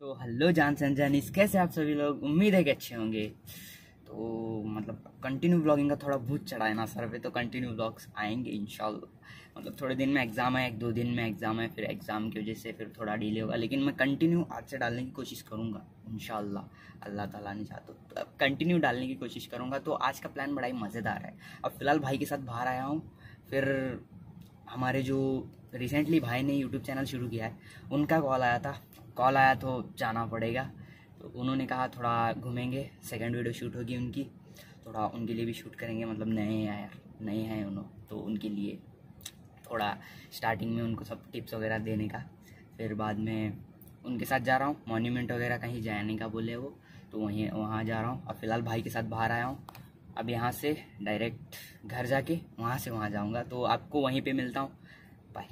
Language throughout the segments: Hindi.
तो हेलो जान संजानीस, कैसे आप सभी लोग। उम्मीद है कि अच्छे होंगे। तो मतलब कंटिन्यू ब्लॉगिंग का थोड़ा भूत चढ़ा है ना सर पे, तो कंटिन्यू ब्लॉग्स आएंगे इंशाल्लाह। मतलब थोड़े दिन में एग्ज़ाम है, 1-2 दिन में एग्ज़ाम है, फिर एग्ज़ाम की वजह से फिर थोड़ा डिले होगा, लेकिन मैं कंटिन्यू आज से डालने की कोशिश करूँगा इंशाल्लाह। अल्लाह ताला ने चाहा तो अब कंटिन्यू डालने की कोशिश करूँगा। तो आज का प्लान बड़ा ही मज़ेदार है। अब फ़िलहाल भाई के साथ बाहर आया हूँ। फिर हमारे जो रिसेंटली भाई ने यूट्यूब चैनल शुरू किया है, उनका कॉल आया तो जाना पड़ेगा। तो उन्होंने कहा थोड़ा घूमेंगे, सेकंड वीडियो शूट होगी उनकी, थोड़ा उनके लिए भी शूट करेंगे। मतलब नए हैं उन्होंने, तो उनके लिए थोड़ा स्टार्टिंग में उनको सब टिप्स वगैरह देने का। फिर बाद में उनके साथ जा रहा हूँ मॉन्यूमेंट वगैरह कहीं जाने का बोले वो, तो वहाँ जा रहा हूँ। अब फ़िलहाल भाई के साथ बाहर आया हूँ। अब यहाँ से डायरेक्ट घर जाके वहाँ से वहाँ जाऊँगा, तो आपको वहीं पे मिलता हूँ। बाय।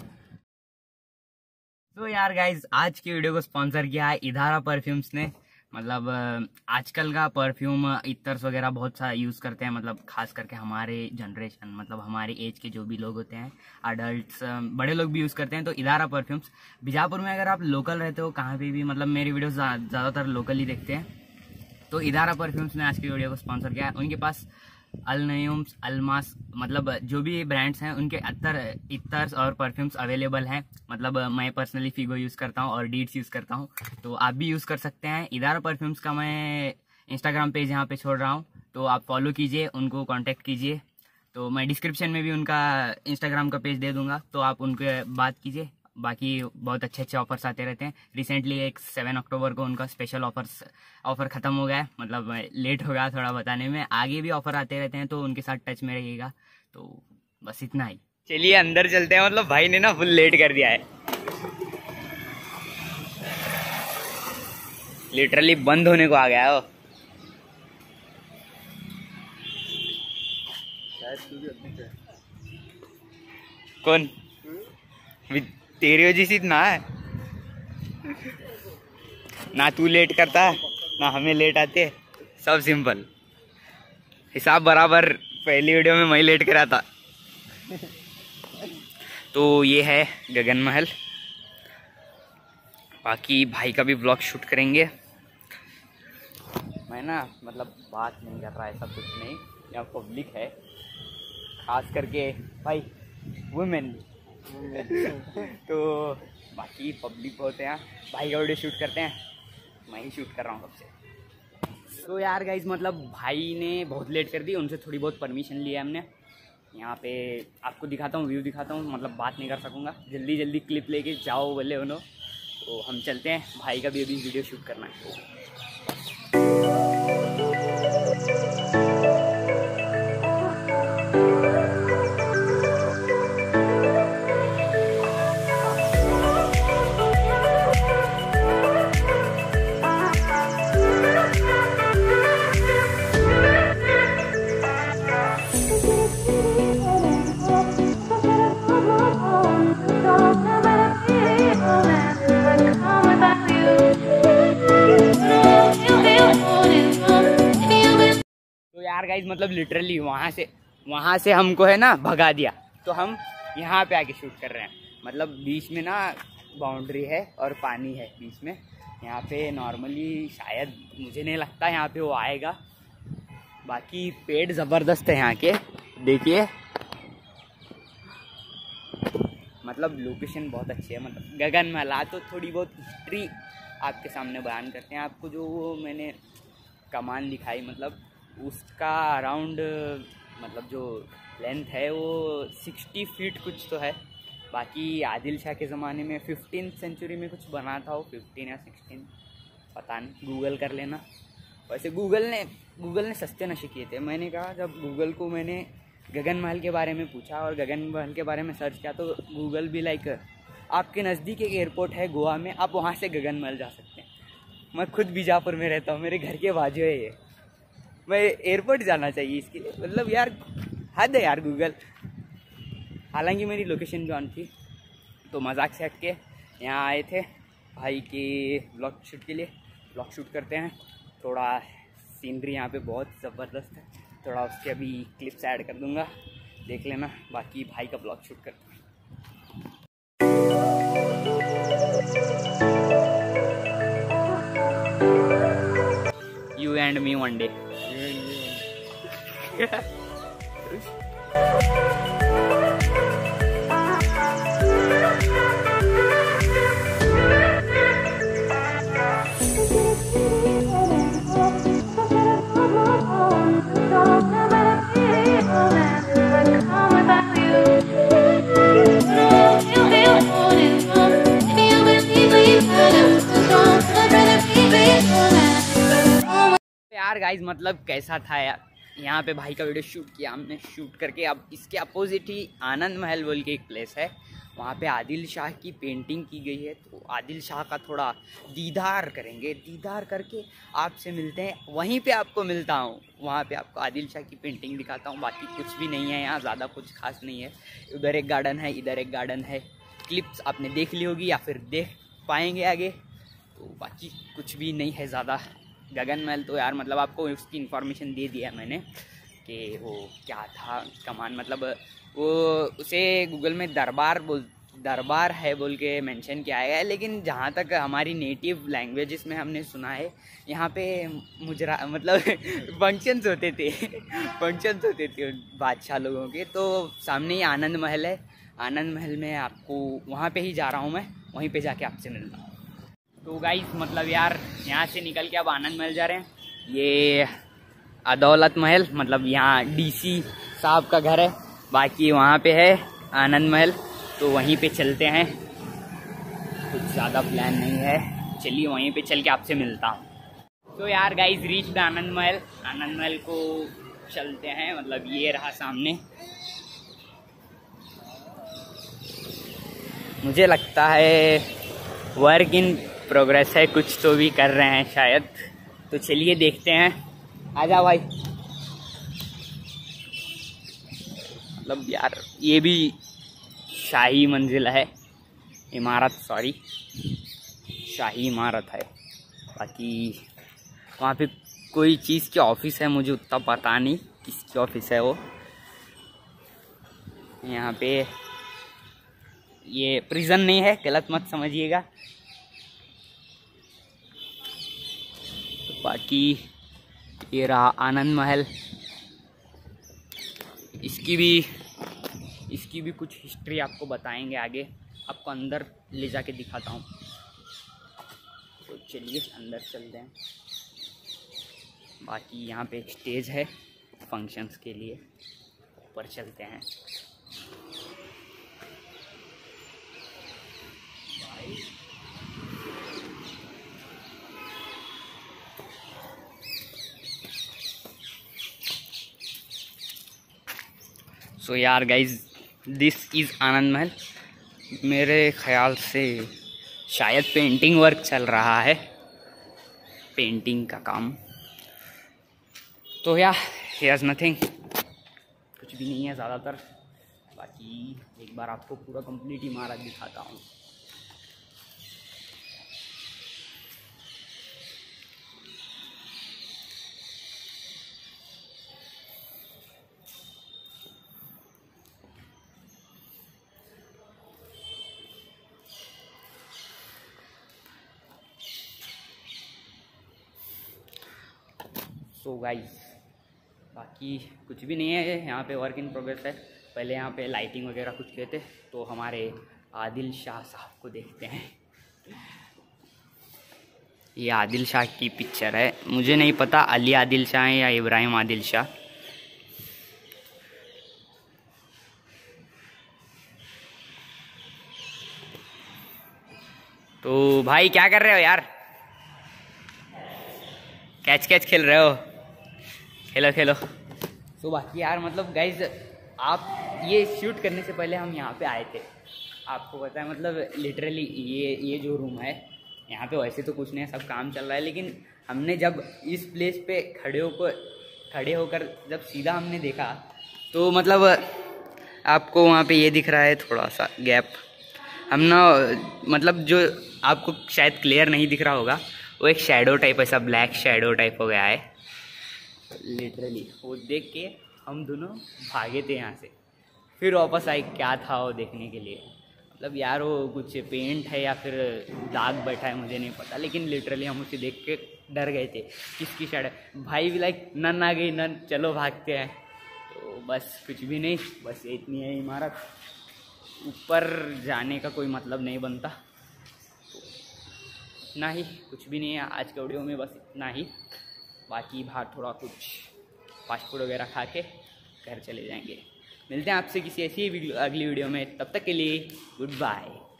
तो यार गाइज, आज की वीडियो को स्पॉन्सर किया है इधारा परफ्यूम्स ने। मतलब आजकल का परफ्यूम इतर्स वगैरह बहुत सा यूज़ करते हैं, मतलब खास करके हमारे जनरेशन, मतलब हमारे एज के जो भी लोग होते हैं, अडल्ट्स, बड़े लोग भी यूज़ करते हैं। तो इधारा परफ्यूम्स बीजापुर में, अगर आप लोकल रहते हो कहाँ पे भी, मतलब मेरी वीडियो ज़्यादातर लोकल ही देखते हैं, तो इधारा परफ्यूम्स ने आज की वीडियो को स्पॉन्सर किया है। उनके पास अलनयूम्स, अलमास, मतलब जो भी ब्रांड्स हैं उनके इत्तर्स और परफ्यूम्स अवेलेबल हैं। मतलब मैं पर्सनली फीगो यूज़ करता हूँ और डीड्स यूज़ करता हूँ, तो आप भी यूज़ कर सकते हैं। इधारा परफ्यूम्स का मैं इंस्टाग्राम पेज यहाँ पे छोड़ रहा हूँ, तो आप फॉलो कीजिए, उनको कांटेक्ट कीजिए। तो मैं डिस्क्रिप्शन में भी उनका इंस्टाग्राम का पेज दे दूँगा, तो आप उनके बात कीजिए। बाकी बहुत अच्छे अच्छे ऑफर्स आते रहते हैं। रिसेंटली एक 7 अक्टूबर को उनका स्पेशल ऑफर ख़त्म हो गया है, मतलब लेट हो गया थोड़ा बताने में। आगे भी ऑफर आते रहते हैं, तो उनके साथ टच में रहिएगा। तो बस इतना ही। चलिए अंदर चलते हैं। मतलब भाई ने ना फुल लेट कर दिया है, लिटरली बंद होने को आ गया है। कौन तेरी वजह से इतना है ना, तू लेट करता है ना हमें लेट आते, सब सिंपल हिसाब बराबर। पहली वीडियो में मैं लेट करा था। तो ये है गगन महल। बाकी भाई का भी ब्लॉग शूट करेंगे। मैं ना मतलब बात नहीं कर रहा, ऐसा कुछ नहीं, यहाँ पब्लिक है, खास करके भाई वुमेन तो बाकी पब्लिक होते हैं। भाई का वीडियो शूट करते हैं, मैं ही शूट कर रहा हूँ सबसे। तो यार गाइज, मतलब भाई ने बहुत लेट कर दी, उनसे थोड़ी बहुत परमिशन लिया हमने। यहाँ पे आपको दिखाता हूँ, व्यू दिखाता हूँ, मतलब बात नहीं कर सकूँगा। जल्दी जल्दी क्लिप लेके जाओ बोले उन्होंने, तो हम चलते हैं। भाई का भी अभी वीडियो शूट करना है। यार गाइज, मतलब लिटरली वहाँ से हमको है ना भगा दिया, तो हम यहाँ पे आके शूट कर रहे हैं। मतलब बीच में ना बाउंड्री है और पानी है बीच में। यहाँ पे नॉर्मली शायद मुझे नहीं लगता यहाँ पे वो आएगा। बाकी पेड़ ज़बरदस्त है यहाँ के, देखिए। मतलब लोकेशन बहुत अच्छी है। मतलब गगन महल, तो थोड़ी बहुत हिस्ट्री आपके सामने बयान करते हैं। आपको जो वो मैंने कमान दिखाई, मतलब उसका अराउंड, मतलब जो लेंथ है वो 60 फीट कुछ तो है। बाकी आदिल शाह के ज़माने में 15th सेंचुरी में कुछ बना था वो, 15 या 16, पता नहीं, गूगल कर लेना। वैसे गूगल ने सस्ते नशे किए थे। मैंने कहा, जब गूगल को मैंने गगन महल के बारे में पूछा और गगन महल के बारे में सर्च किया, तो गूगल भी लाइक आपके नज़दीक एक एयरपोर्ट है गोवा में, आप वहाँ से गगन महल जा सकते हैं। मैं खुद बीजापुर में रहता हूँ, मेरे घर के बाजू है ये, मैं एयरपोर्ट जाना चाहिए इसके लिए। मतलब यार हद है यार गूगल। हालांकि मेरी लोकेशन भी ऑन थी, तो मजाक से हट के यहाँ आए थे भाई के ब्लॉग शूट के लिए। ब्लॉग शूट करते हैं, थोड़ा सीनरी यहाँ पे बहुत ज़बरदस्त है, थोड़ा उसके अभी क्लिप्स ऐड कर दूँगा, देख लेना। बाकी भाई का ब्लॉग शूट करते हैं। And me one day. यार गाइज मतलब कैसा था यार, यहाँ पे भाई का वीडियो शूट किया हमने। शूट करके अब इसके अपोजिट ही आनंद महल बोल के एक प्लेस है, वहाँ पे आदिल शाह की पेंटिंग की गई है। तो आदिल शाह का थोड़ा दीदार करेंगे, दीदार करके आपसे मिलते हैं। वहीं पे आपको मिलता हूँ, वहाँ पे आपको आदिल शाह की पेंटिंग दिखाता हूँ। बाकी कुछ भी नहीं है यहाँ, ज़्यादा कुछ खास नहीं है। उधर एक गार्डन है, इधर एक गार्डन है। क्लिप्स आपने देख ली होगी या फिर देख पाएंगे आगे। तो बाकी कुछ भी नहीं है ज़्यादा। गगन महल तो यार मतलब आपको उसकी इन्फॉर्मेशन दे दिया मैंने कि वो क्या था कमान, मतलब वो उसे गूगल में दरबार है बोल के मेंशन किया गया है। लेकिन जहाँ तक हमारी नेटिव लैंग्वेजेस में हमने सुना है, यहाँ पे मुजरा मतलब फंक्शंस होते थे बादशाह लोगों के। तो सामने ही आनंद महल है, आनंद महल में आपको वहाँ पे ही जा रहा हूँ मैं, वहीं पे जाके आपसे मिलता हूँ। तो गाइस मतलब यार यहाँ से निकल के अब आनंद महल जा रहे हैं। ये अदौलत महल मतलब यहाँ डीसी साहब का घर है, बाकी वहाँ पे है आनंद महल। तो वहीं पे चलते हैं, कुछ ज़्यादा प्लान नहीं है, चलिए वहीं पे चल के आपसे मिलता हूँ। तो यार गाइस रीच द आनंद महल को चलते हैं, मतलब ये रहा सामने। मुझे लगता है वर्क इन प्रोग्रेस है, कुछ तो भी कर रहे हैं शायद। तो चलिए देखते हैं, आजा भाई। मतलब यार ये भी शाही मंजिल है, इमारत, सॉरी शाही इमारत है। बाकी वहाँ पे कोई चीज़ की ऑफिस है, मुझे उतना पता नहीं किसकी ऑफिस है वो। यहाँ पे ये प्रिजन नहीं है, गलत मत समझिएगा। बाकी ये रहा आनंद महल, इसकी भी कुछ हिस्ट्री आपको बताएंगे आगे, आपको अंदर ले जाके दिखाता हूँ। तो चलिए अंदर चलते हैं। बाकी यहाँ पे एक स्टेज है फंक्शंस के लिए, ऊपर चलते हैं। सो यार गाइज दिस इज़ आनंद महल। मेरे ख्याल से शायद पेंटिंग वर्क चल रहा है, पेंटिंग का काम। तो या हियर्स नथिंग, कुछ भी नहीं है ज़्यादातर। बाकी एक बार आपको पूरा कंप्लीट इमारत दिखाता हूँ। सो गाइस बाकी कुछ भी नहीं है, यहाँ पे वर्क इन प्रोग्रेस है। पहले यहाँ पे लाइटिंग वगैरह कुछ किए थे। तो हमारे आदिल शाह साहब को देखते हैं। ये आदिल शाह की पिक्चर है, मुझे नहीं पता अली आदिल शाह है या इब्राहिम आदिल शाह। तो भाई क्या कर रहे हो यार? कैच खेल रहे हो? खेलो। तो बाकी यार मतलब गाइज आप ये शूट करने से पहले हम यहाँ पे आए थे, आपको पता है। मतलब लिटरली ये जो रूम है यहाँ पे वैसे तो कुछ नहीं है, सब काम चल रहा है। लेकिन हमने जब इस प्लेस पे खड़े होकर जब सीधा हमने देखा, तो मतलब आपको वहाँ पे ये दिख रहा है थोड़ा सा गैप। हम ना मतलब जो आपको शायद क्लियर नहीं दिख रहा होगा, वो एक शैडो टाइप, ऐसा ब्लैक शैडो टाइप हो गया है लिटरली। वो देख के हम दोनों भागे थे यहाँ से, फिर वापस आए क्या था वो देखने के लिए। मतलब यार वो कुछ पेंट है या फिर दाग बैठा है मुझे नहीं पता, लेकिन लिटरली हम उसे देख के डर गए थे किसकी शायद भाई भी लाइक नन आ गई, नन चलो भागते हैं। तो बस कुछ भी नहीं, बस इतनी है इमारत, ऊपर जाने का कोई मतलब नहीं बनता। तो इतना ही, कुछ भी नहीं है आज के वीडियो में, बस इतना ही। बाकी बाहर थोड़ा कुछ फास्ट फूड वगैरह खा के घर चले जाएंगे। मिलते हैं आपसे किसी ऐसी अगली वीडियो में, तब तक के लिए गुड बाय।